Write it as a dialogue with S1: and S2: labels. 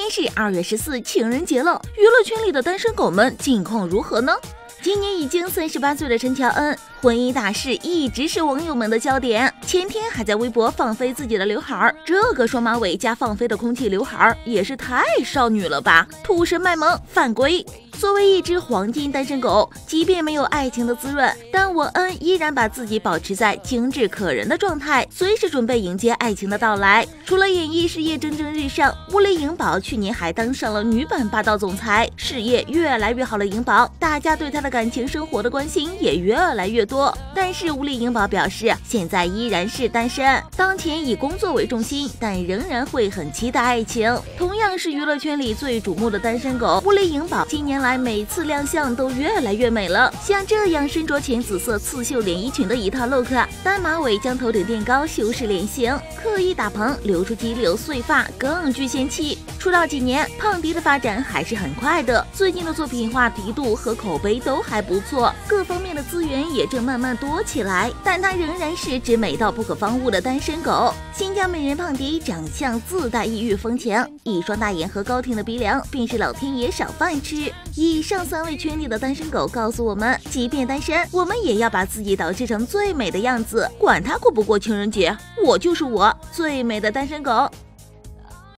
S1: 天是2月14情人节了，娱乐圈里的单身狗们近况如何呢？今年已经38岁的陈乔恩，婚姻大事一直是网友们的焦点。前天还在微博放飞自己的刘海，这个双马尾加放飞的空气刘海也是太少女了吧！土神卖萌犯规。作为一只黄金单身狗，即便没有爱情的滋润，但文恩依然把自己保持在精致可人的状态，随时准备迎接爱情的到来。除了演艺事业蒸蒸日上，吴丽颖宝去年还当上了女版霸道总裁，事业越来越好的颖宝，大家对她的感情生活的关心也越来越多。但是吴丽颖宝表示，现在依然是单身，当前以工作为重心，但仍然会很期待爱情。同样是娱乐圈里最瞩目的单身狗，吴丽颖宝近年来每次亮相都越来越美了，像这样身着浅紫色刺绣连衣裙的一套 look， 单马尾将头顶垫高修饰脸型，刻意打蓬留出激流碎发更具仙气。出道几年，胖迪的发展还是很快的，最近的作品话题度和口碑都还不错，各方面的资源也正慢慢多起来，但他仍然是只美到不可方物的单身狗。新疆美人胖迪长相自带异域风情，一双大眼和高挺的鼻梁便是老天爷赏饭吃。以上3位圈里的单身狗告诉我们，即便单身，我们也要把自己捯饬成最美的样子，管他过不过情人节，我就是我最美的单身狗。